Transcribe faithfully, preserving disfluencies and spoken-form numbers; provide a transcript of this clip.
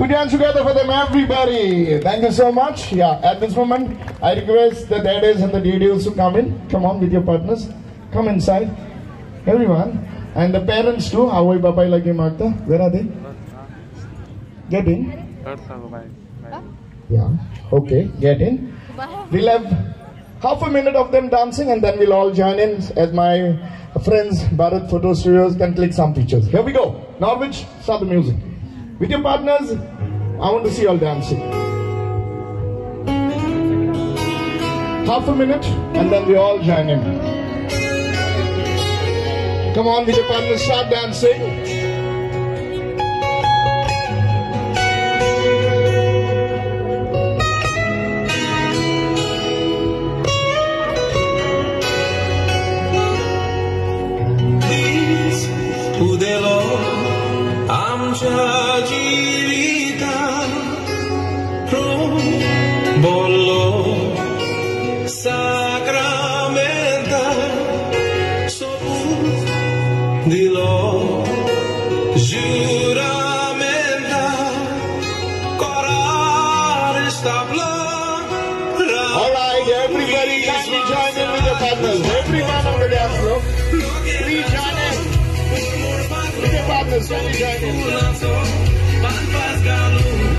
Put your hands together for them, everybody. Thank you so much. Yeah, at this moment, I request the daddies and the daddies to come in. Come on with your partners. Come inside. Everyone. And the parents too. How are Papa like Magda? Where are they? Get in. Yeah. Okay, get in. We'll have half a minute of them dancing and then we'll all join in as my friends Bharat Photo Studios can click some pictures. Here we go. Norwich, start the music. With your partners, I want to see you all dancing. Half a minute and then we all join in. Come on, with your partners, start dancing. आमच्या जिवितान बोलो साक्रामेंता सोबूत दिलो juramenta corar establo. All right, everybody, kindly join in with your partners. Everyone on the dance floor, please join in. With your partners, kindly join in.